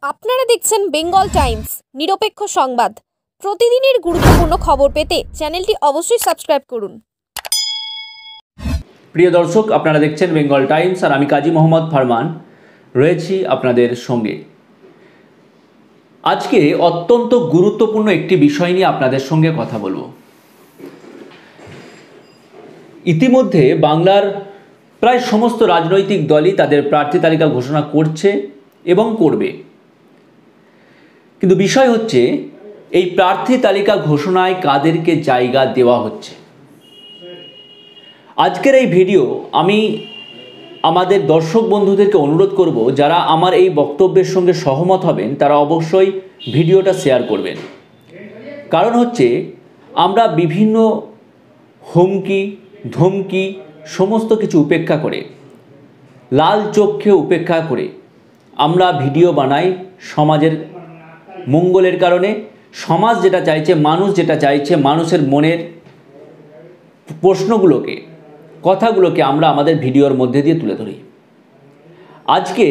আপনারা দেখছেন Bengal Times নিরপেক্ষ সংবাদ। প্রতিদিনের গুরুত্বপূর্ণ খবর পেতে চ্যানেলটি অবশ্যই সাবস্ক্রাইব করুন। প্রিয় দর্শক, আপনারা দেখছেন বেঙ্গল টাইমস আর আমি কাজী মোহাম্মদ ফারমান রয়েছি আপনাদের সঙ্গে। আজকে অত্যন্ত গুরুত্বপূর্ণ একটি বিষয় নিয়ে আপনাদের সঙ্গে কথা বলবো। ইতিমধ্যে বাংলার প্রায় সমস্ত রাজনৈতিক দলই তাদের প্রার্থী তালিকা ঘোষণা করছে এবং করবে, কিন্তু বিষয় হচ্ছে এই প্রার্থী তালিকা ঘোষণায় কাদেরকে জায়গা দেওয়া হচ্ছে। আজকের এই ভিডিও আমি আমাদের দর্শক বন্ধুদেরকে অনুরোধ করব, যারা আমার এই বক্তব্যের সঙ্গে সহমত হবেন তারা অবশ্যই ভিডিওটা শেয়ার করবেন। কারণ হচ্ছে আমরা বিভিন্ন হুমকি ধমকি সমস্ত কিছু উপেক্ষা করে, লাল চোখকে উপেক্ষা করে আমরা ভিডিও বানাই সমাজের মঙ্গলের কারণে। সমাজ যেটা চাইছে, মানুষ যেটা চাইছে, মানুষের মনের প্রশ্নগুলোকে, কথাগুলোকে আমরা আমাদের ভিডিওর মধ্যে দিয়ে তুলে ধরি। আজকে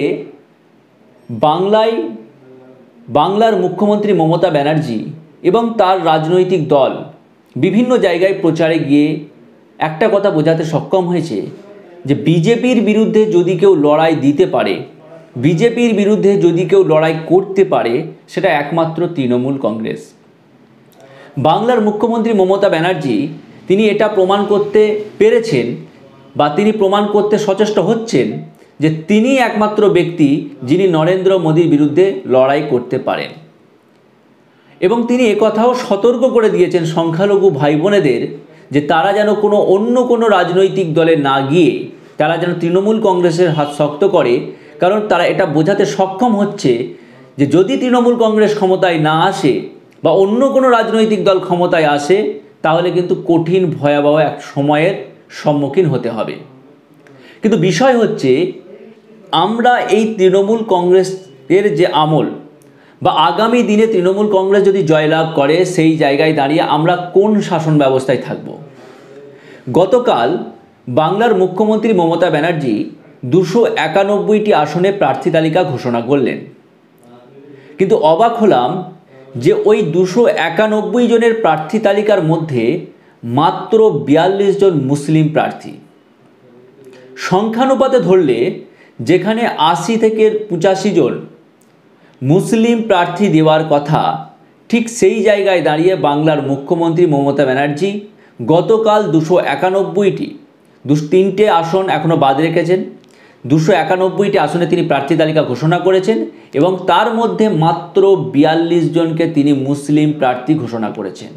বাংলার মুখ্যমন্ত্রী মমতা ব্যানার্জি এবং তার রাজনৈতিক দল বিভিন্ন জায়গায় প্রচারে গিয়ে একটা কথা বোঝাতে সক্ষম হয়েছে যে বিজেপির বিরুদ্ধে যদি কেউ লড়াই দিতে পারে, বিজেপির বিরুদ্ধে যদি কেউ লড়াই করতে পারে, সেটা একমাত্র তৃণমূল কংগ্রেস। বাংলার মুখ্যমন্ত্রী মমতা ব্যানার্জি তিনি এটা প্রমাণ করতে পেরেছেন বা তিনি প্রমাণ করতে সচেষ্ট হচ্ছেন যে তিনি একমাত্র ব্যক্তি যিনি নরেন্দ্র মোদীর বিরুদ্ধে লড়াই করতে পারেন। এবং তিনি একথাও সতর্ক করে দিয়েছেন সংখ্যালঘু ভাই বোনেদের যে তারা যেন অন্য কোনো রাজনৈতিক দলে না গিয়ে তারা যেন তৃণমূল কংগ্রেসের হাত শক্ত করে। কারণ তারা এটা বোঝাতে সক্ষম হচ্ছে যে যদি তৃণমূল কংগ্রেস ক্ষমতায় না আসে বা অন্য কোনো রাজনৈতিক দল ক্ষমতায় আসে, তাহলে কিন্তু কঠিন ভয়াবহ এক সময়ের সম্মুখীন হতে হবে। কিন্তু বিষয় হচ্ছে আমরা এই তৃণমূল কংগ্রেসের যে আমল বা আগামী দিনে তৃণমূল কংগ্রেস যদি জয়লাভ করে, সেই জায়গায় দাঁড়িয়ে আমরা কোন শাসন ব্যবস্থায় থাকব। গতকাল বাংলার মুখ্যমন্ত্রী মমতা ব্যানার্জি 291টি আসনে প্রার্থী তালিকা ঘোষণা করলেন। কিন্তু অবাক হলাম যে ওই 291 জনের প্রার্থী তালিকার মধ্যে মাত্র 42 জন মুসলিম প্রার্থী। সংখ্যানুপাতে ধরলে যেখানে 80 থেকে 85 জন মুসলিম প্রার্থী দেওয়ার কথা, ঠিক সেই জায়গায় দাঁড়িয়ে বাংলার মুখ্যমন্ত্রী মমতা ব্যানার্জি গতকাল 291টি, 3টে আসন এখনও বাদ রেখেছেন, 291টি আসনে তিনি প্রার্থী তালিকা ঘোষণা করেছেন এবং তার মধ্যে মাত্র 42 জনকে তিনি মুসলিম প্রার্থী ঘোষণা করেছেন।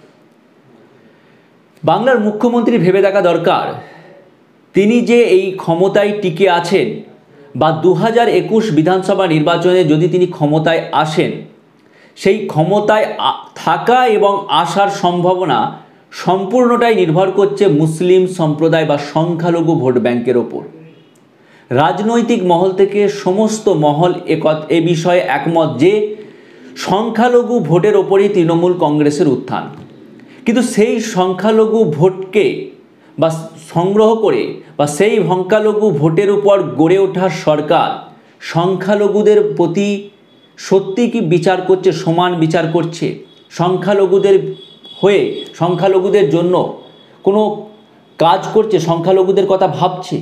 বাংলার মুখ্যমন্ত্রী ভেবে দেখা দরকার তিনি যে এই ক্ষমতায় টিকে আছেন বা 2021 বিধানসভা নির্বাচনে যদি তিনি ক্ষমতায় আসেন, সেই ক্ষমতায় থাকা এবং আসার সম্ভাবনা সম্পূর্ণটাই নির্ভর করছে মুসলিম সম্প্রদায় বা সংখ্যালঘু ভোট ব্যাংকের ওপর। রাজনৈতিক মহল থেকে সমস্ত মহল এ বিষয়ে একমত যে সংখ্যালঘু ভোটের ওপরই তৃণমূল কংগ্রেসের উত্থান। কিন্তু সেই সংখ্যালঘু ভোটকে বা সংগ্রহ করে বা সেই সংখ্যালঘু ভোটের উপর গড়ে ওঠা সরকার সংখ্যালঘুদের প্রতি সত্যি কি বিচার করছে, সমান বিচার করছে, সংখ্যালঘুদের হয়ে সংখ্যালঘুদের জন্য কোনো কাজ করছে, সংখ্যালঘুদের কথা ভাবছে?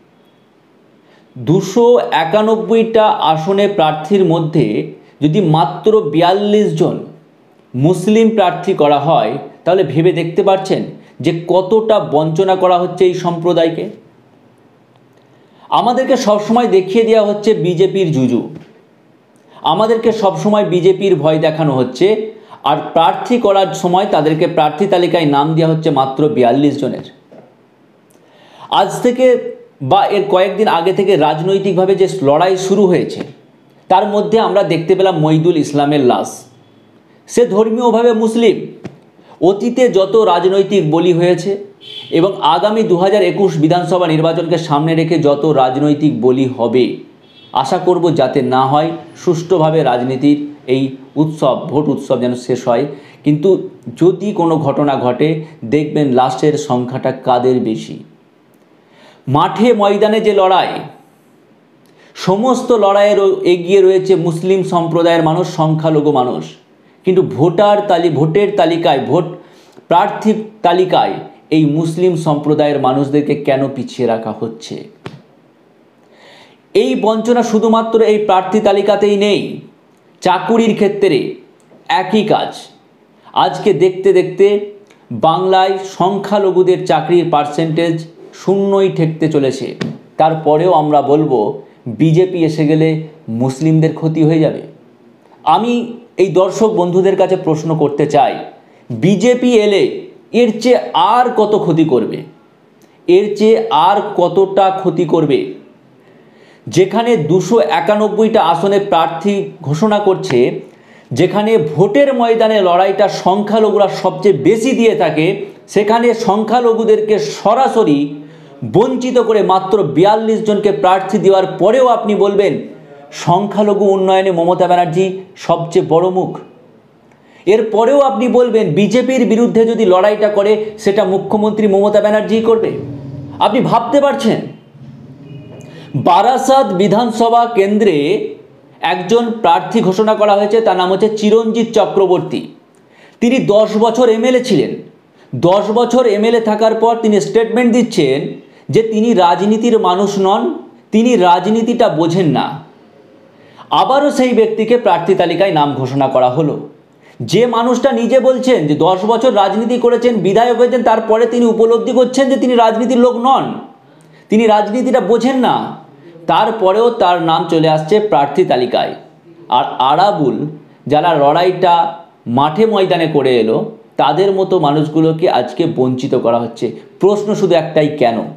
291টা আসনে প্রার্থীর মধ্যে যদি মাত্র 42 জন মুসলিম প্রার্থী করা হয়, তাহলে ভেবে দেখতে পাচ্ছেন যে কতটা বঞ্চনা করা হচ্ছে এই সম্প্রদায়কে। আমাদেরকে সবসময় দেখিয়ে দেওয়া হচ্ছে বিজেপির জুজু, আমাদেরকে সবসময় বিজেপির ভয় দেখানো হচ্ছে, আর প্রার্থী করার সময় তাদেরকে প্রার্থী তালিকায় নাম দেওয়া হচ্ছে মাত্র 42 জনের। আজ থেকে বা এর কয়েকদিন আগে থেকে রাজনৈতিকভাবে যে লড়াই শুরু হয়েছে, তার মধ্যে আমরা দেখতে পেলাম মহিদুল ইসলামের লাশ। সে ধর্মীয়ভাবে মুসলিম, অতীতে যত রাজনৈতিক বলি হয়েছে এবং আগামী 2021 বিধানসভা নির্বাচনকে সামনে রেখে যত রাজনৈতিক বলি হবে, আশা করব যাতে না হয়, সুষ্ঠুভাবে রাজনীতির এই উৎসব, ভোট উৎসব যেন শেষ হয়। কিন্তু যদি কোনো ঘটনা ঘটে, দেখবেন লাশের সংখ্যাটা কাদের বেশি। মাঠে ময়দানে যে লড়াই, সমস্ত লড়াইয়ের এগিয়ে রয়েছে মুসলিম সম্প্রদায়ের মানুষ, সংখ্যালঘু মানুষ। কিন্তু ভোটের তালিকায়, প্রার্থী তালিকায় এই মুসলিম সম্প্রদায়ের মানুষদেরকে কেন পিছিয়ে রাখা হচ্ছে? এই বঞ্চনা শুধুমাত্র এই প্রার্থী তালিকাতেই নেই, চাকুরির ক্ষেত্রে একই কাজ। আজকে দেখতে দেখতে বাংলায় সংখ্যালঘুদের চাকরির পার্সেন্টেজ শূন্যই ঠেকতে চলেছে। তারপরেও আমরা বলবো বিজেপি এসে গেলে মুসলিমদের ক্ষতি হয়ে যাবে। আমি এই দর্শক বন্ধুদের কাছে প্রশ্ন করতে চাই, বিজেপি এলে এর চেয়ে আর কত ক্ষতি করবে? এর চেয়ে আর কতটা ক্ষতি করবে? যেখানে 291টা আসনে প্রার্থী ঘোষণা করছে, যেখানে ভোটের ময়দানে লড়াইটা সংখ্যালঘুরা সবচেয়ে বেশি দিয়ে থাকে, সেখানে সংখ্যালঘুদেরকে সরাসরি বঞ্চিত করে মাত্র 42 জনকে প্রার্থী দেওয়ার পরেও আপনি বলবেন সংখ্যালঘু উন্নয়নে মমতা ব্যানার্জি সবচেয়ে বড় মুখ। এরপরেও আপনি বলবেন বিজেপির বিরুদ্ধে যদি লড়াইটা করে সেটা মুখ্যমন্ত্রী মমতা ব্যানার্জি করবে। আপনি ভাবতে পারছেন? বারাসাত বিধানসভা কেন্দ্রে একজন প্রার্থী ঘোষণা করা হয়েছে, তার নাম হচ্ছে চিরঞ্জিত চক্রবর্তী। তিনি 10 বছর এমএলএ ছিলেন। 10 বছর এমএলএ থাকার পর তিনি স্টেটমেন্ট দিচ্ছেন যে তিনি রাজনীতির মানুষ নন, তিনি রাজনীতিটা বোঝেন না। আবারও সেই ব্যক্তিকে প্রার্থী তালিকায় নাম ঘোষণা করা হলো। যে মানুষটা নিজে বলছেন যে 10 বছর রাজনীতি করেছেন, বিধায়ক হয়েছেন, তারপরে তিনি উপলব্ধি করছেন যে তিনি রাজনীতির লোক নন, তিনি রাজনীতিটা বোঝেন না, তারপরেও তার নাম চলে আসছে প্রার্থী তালিকায়। আর আরাবুল যারা লড়াইটা মাঠে ময়দানে করে এলো, তাদের মতো মানুষগুলোকে আজকে বঞ্চিত করা হচ্ছে। প্রশ্ন শুধু একটাই,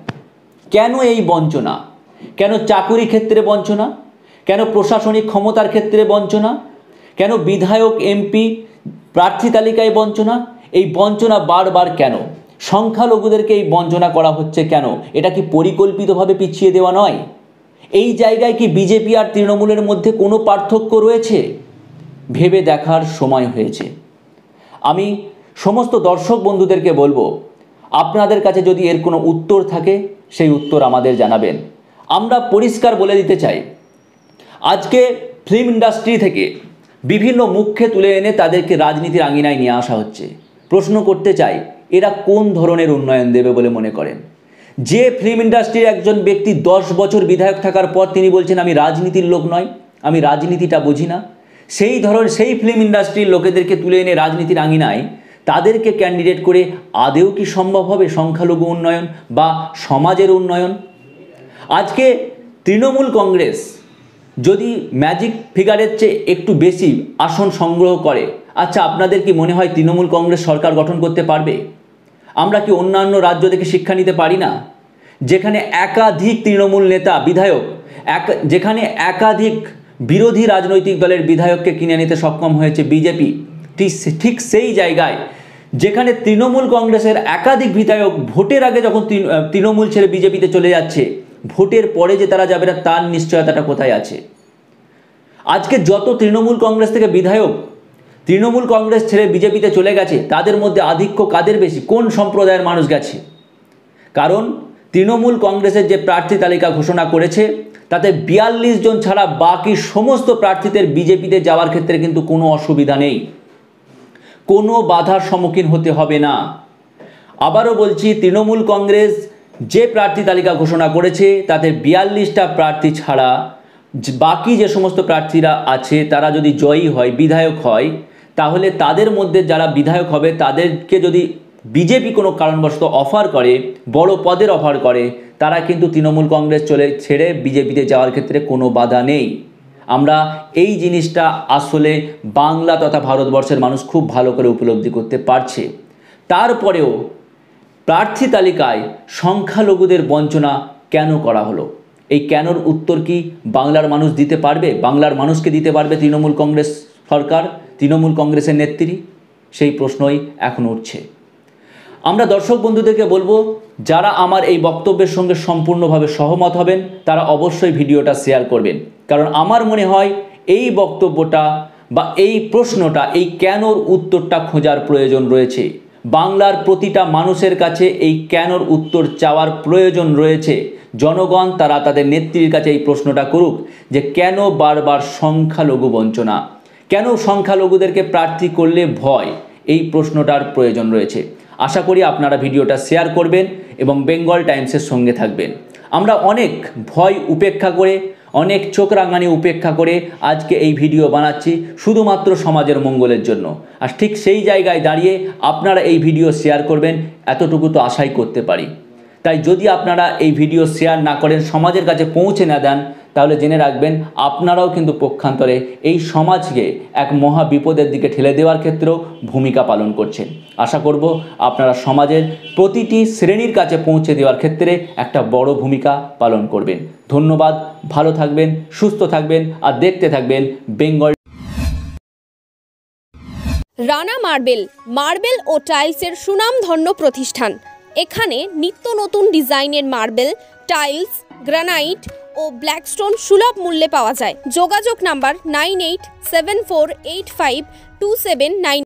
কেন এই বঞ্চনা? কেন চাকুরি ক্ষেত্রে বঞ্চনা? কেন প্রশাসনিক ক্ষমতার ক্ষেত্রে বঞ্চনা? কেন বিধায়ক এমপি প্রার্থী তালিকায় বঞ্চনা? এই বঞ্চনা বারবার কেন? সংখ্যালঘুদেরকে এই বঞ্চনা করা হচ্ছে কেন? এটা কি পরিকল্পিতভাবে পিছিয়ে দেওয়া নয়? এই জায়গায় কি বিজেপি আর তৃণমূলের মধ্যে কোনো পার্থক্য রয়েছে? ভেবে দেখার সময় হয়েছে। আমি সমস্ত দর্শক বন্ধুদেরকে বলবো, আপনাদের কাছে যদি এর কোনো উত্তর থাকে সেই উত্তর আমাদের জানাবেন। আমরা পরিষ্কার বলে দিতে চাই, আজকে ফিল্ম ইন্ডাস্ট্রি থেকে বিভিন্ন মুখকে তুলে এনে তাদেরকে রাজনীতির আঙিনায় নিয়ে আসা হচ্ছে। প্রশ্ন করতে চাই, এরা কোন ধরনের উন্নয়ন দেবে বলে মনে করেন? যে ফিল্ম ইন্ডাস্ট্রির একজন ব্যক্তি 10 বছর বিধায়ক থাকার পর তিনি বলছেন আমি রাজনীতির লোক নয়, আমি রাজনীতিটা বুঝি না, সেই ফিল্ম ইন্ডাস্ট্রির লোকেদেরকে তুলে এনে রাজনীতির আঙিনায় তাদেরকে ক্যান্ডিডেট করে আদেও কি সম্ভব হবে সংখ্যালঘু উন্নয়ন বা সমাজের উন্নয়ন? আজকে তৃণমূল কংগ্রেস যদি ম্যাজিক ফিগারের চেয়ে একটু বেশি আসন সংগ্রহ করে, আচ্ছা আপনাদের কি মনে হয় তৃণমূল কংগ্রেস সরকার গঠন করতে পারবে? আমরা কি অন্যান্য রাজ্য থেকে শিক্ষা নিতে পারি না? যেখানে একাধিক তৃণমূল নেতা বিধায়ক, যেখানে একাধিক বিরোধী রাজনৈতিক দলের বিধায়ককে কিনে নিতে সক্ষম হয়েছে বিজেপি, ঠিক সেই জায়গায় যেখানে তৃণমূল কংগ্রেসের একাধিক বিধায়ক ভোটের আগে যখন তৃণমূল ছেড়ে বিজেপিতে চলে যাচ্ছে, ভোটের পরে যে তারা যাবে না তার নিশ্চয়তাটা কোথায় আছে? আজকে যত তৃণমূল কংগ্রেস থেকে বিধায়ক তৃণমূল কংগ্রেস ছেড়ে বিজেপিতে চলে গেছে, তাদের মধ্যে আধিক্য কাদের বেশি? কোন সম্প্রদায়ের মানুষ গেছে? কারণ তৃণমূল কংগ্রেসের যে প্রার্থী তালিকা ঘোষণা করেছে তাতে 42 জন ছাড়া বাকি সমস্ত প্রার্থীদের বিজেপিতে যাওয়ার ক্ষেত্রে কিন্তু কোনো অসুবিধা নেই, কোনো বাধার সম্মুখীন হতে হবে না। আবারও বলছি, তৃণমূল কংগ্রেস যে প্রার্থী তালিকা ঘোষণা করেছে তাতে 42টা প্রার্থী ছাড়া বাকি যে সমস্ত প্রার্থীরা আছে তারা যদি জয়ী হয়, বিধায়ক হয়, তাহলে তাদের মধ্যে যারা বিধায়ক হবে তাদেরকে যদি বিজেপি কোনো কারণবশত অফার করে, বড় পদের অফার করে, তারা কিন্তু তৃণমূল কংগ্রেস ছেড়ে বিজেপিতে যাওয়ার ক্ষেত্রে কোনো বাধা নেই। আমরা এই জিনিসটা আসলে বাংলা তথা ভারতবর্ষের মানুষ খুব ভালো করে উপলব্ধি করতে পারছে। তারপরেও প্রার্থী তালিকায় সংখ্যালঘুদের বঞ্চনা কেন করা হলো? এই কেনর উত্তর কি বাংলার মানুষ দিতে পারবে? বাংলার মানুষকে দিতে পারবে তৃণমূল কংগ্রেস সরকার, তৃণমূল কংগ্রেসের নেত্রী? সেই প্রশ্নই এখন উঠছে। আমরা দর্শক বন্ধুদেরকে বলবো, যারা আমার এই বক্তব্যের সঙ্গে সম্পূর্ণভাবে সহমত হবেন তারা অবশ্যই ভিডিওটা শেয়ার করবেন। কারণ আমার মনে হয় এই বক্তব্যটা বা এই প্রশ্নটা, এই কেনর উত্তরটা খোঁজার প্রয়োজন রয়েছে। বাংলার প্রতিটা মানুষের কাছে এই কেনর উত্তর চাওয়ার প্রয়োজন রয়েছে। জনগণ তারা তাদের নেত্রীর কাছে এই প্রশ্নটা করুক যে কেন বারবার সংখ্যালঘু বঞ্চনা, কেন সংখ্যালঘুদেরকে প্রার্থী করলে ভয়, এই প্রশ্নটার প্রয়োজন রয়েছে। আশা করি আপনারা ভিডিওটা শেয়ার করবেন এবং বেঙ্গল টাইমসের সঙ্গে থাকবেন। আমরা অনেক ভয় উপেক্ষা করে, অনেক চোখ রাঙানি উপেক্ষা করে আজকে এই ভিডিও বানাচ্ছি শুধুমাত্র সমাজের মঙ্গলের জন্য। আর ঠিক সেই জায়গায় দাঁড়িয়ে আপনারা এই ভিডিও শেয়ার করবেন, এতটুকু তো আশাই করতে পারি। তাই যদি আপনারা এই ভিডিও শেয়ার না করেন, সমাজের কাছে পৌঁছে না দেন, তাহলে জেনে রাখবেন আপনারাও কিন্তু পক্ষান্তরে এই সমাজকে এক মহা বিপদের দিকে ঠেলে দেওয়ার ক্ষেত্রেও ভূমিকা পালন করছেন। আশা করব আপনারা সমাজের প্রতিটি শ্রেণীর কাছে পৌঁছে দেওয়ার ক্ষেত্রে একটা বড় ভূমিকা পালন করবেন। ধন্যবাদ, ভালো থাকবেন, সুস্থ থাকবেন আর দেখতে থাকবেন বেঙ্গল। রানা মার্বেল ও টাইলসের সুনামধন্য প্রতিষ্ঠান। এখানে নিত্য নতুন ডিজাইনের মার্বেল, টাইলস, গ্রানাইট ও ব্ল্যাকস্টোন সুলভ মূল্যে পাওয়া যায়। যোগাযোগ নাম্বার 9874852799।